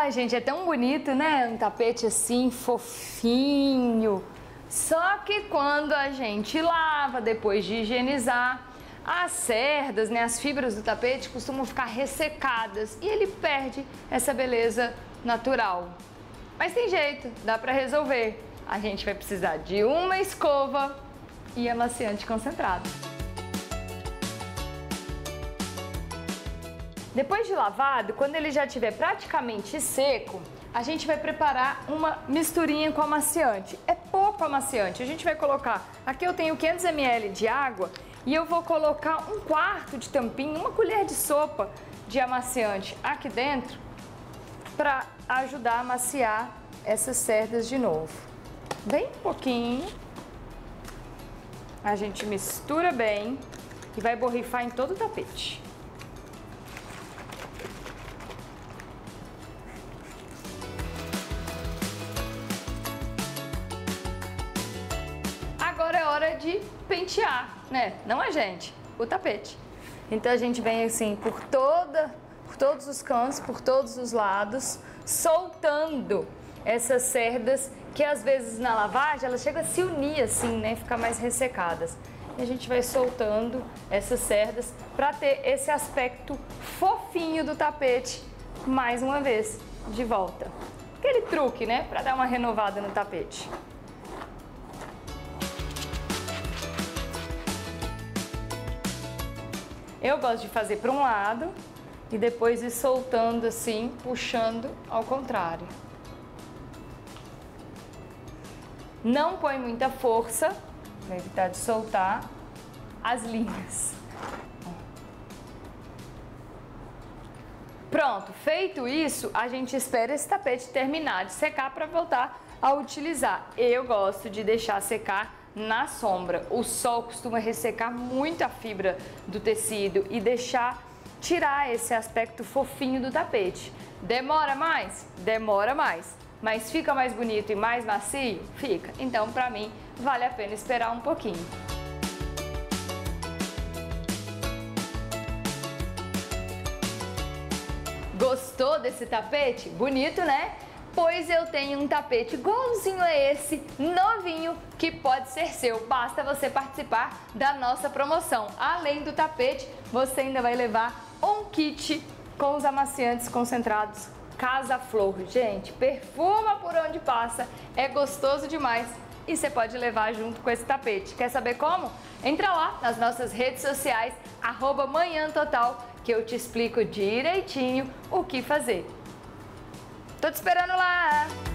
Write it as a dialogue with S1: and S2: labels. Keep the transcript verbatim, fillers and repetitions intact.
S1: Ai, gente, é tão bonito, né? Um tapete assim, fofinho. Só que quando a gente lava, depois de higienizar, as cerdas, né, as fibras do tapete costumam ficar ressecadas e ele perde essa beleza natural. Mas tem jeito, dá pra resolver. A gente vai precisar de uma escova e amaciante concentrado. Depois de lavado, quando ele já estiver praticamente seco, a gente vai preparar uma misturinha com amaciante. É pouco amaciante, a gente vai colocar, aqui eu tenho quinhentos mililitros de água e eu vou colocar um quarto de tampinha, uma colher de sopa de amaciante aqui dentro para ajudar a amaciar essas cerdas de novo. Bem pouquinho, a gente mistura bem e vai borrifar em todo o tapete. Agora é hora de pentear, né? Não a gente, o tapete. Então a gente vem assim por toda, por todos os cantos, por todos os lados, soltando essas cerdas que às vezes na lavagem elas chegam a se unir assim, né? Ficar mais ressecadas. E a gente vai soltando essas cerdas para ter esse aspecto fofinho do tapete mais uma vez de volta. Aquele truque, né? Para dar uma renovada no tapete. Eu gosto de fazer para um lado e depois ir soltando assim, puxando ao contrário. Não põe muita força, para evitar de soltar as linhas. Pronto, feito isso, a gente espera esse tapete terminar de secar para voltar a utilizar. Eu gosto de deixar secar na sombra. O sol costuma ressecar muito a fibra do tecido e deixar, tirar esse aspecto fofinho do tapete. Demora mais? Demora mais. Mas fica mais bonito e mais macio? Fica. Então, pra mim, vale a pena esperar um pouquinho. Gostou desse tapete? Bonito, né? Pois eu tenho um tapete igualzinho a esse, novinho, que pode ser seu. Basta você participar da nossa promoção. Além do tapete, você ainda vai levar um kit com os amaciantes concentrados Casa Flor. Gente, perfuma por onde passa, é gostoso demais e você pode levar junto com esse tapete. Quer saber como? Entra lá nas nossas redes sociais, arroba Manhã Total, que eu te explico direitinho o que fazer. Tô te esperando lá!